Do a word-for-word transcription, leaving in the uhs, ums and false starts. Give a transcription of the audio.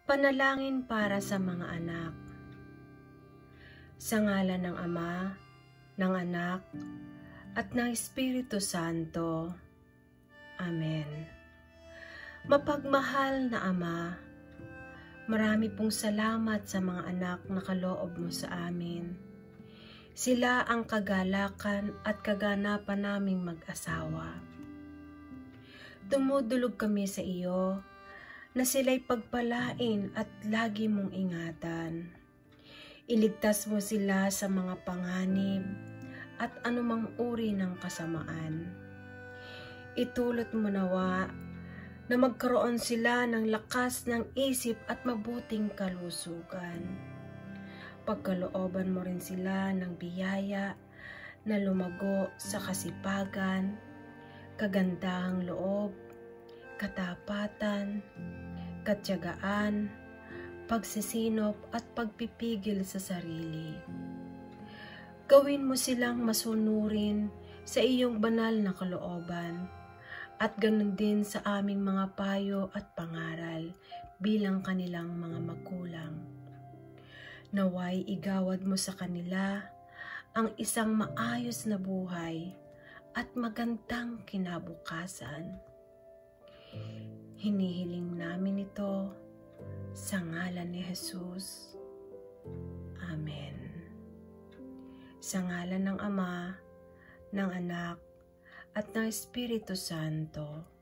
Panalangin para sa mga anak. Sa ngalan ng Ama, ng Anak, at ng Espiritu Santo. Amen. Mapagmahal na Ama, marami pong salamat sa mga anak na kaloob mo sa amin. Sila ang kagalakan at kaganapan naming mag-asawa. Tumudulog kami sa iyo na sila'y pagpalain at lagi mong ingatan. Iligtas mo sila sa mga panganib at anumang uri ng kasamaan. Itulot mo nawa na magkaroon sila ng lakas ng isip at mabuting kalusugan. Pagkalooban mo rin sila ng biyaya na lumago sa kasipagan, kagandahang loob, katapatan, katyagaan, pagsisinop at pagpipigil sa sarili. Gawin mo silang masunurin sa iyong banal na kalooban at ganun din sa aming mga payo at pangaral bilang kanilang mga magulang. Naway igawad mo sa kanila ang isang maayos na buhay at magandang kinabukasan. Hinihiling namin ito sa ngalan ni Jesus. Amen. Sa ngalan ng Ama, ng Anak, at ng Espiritu Santo.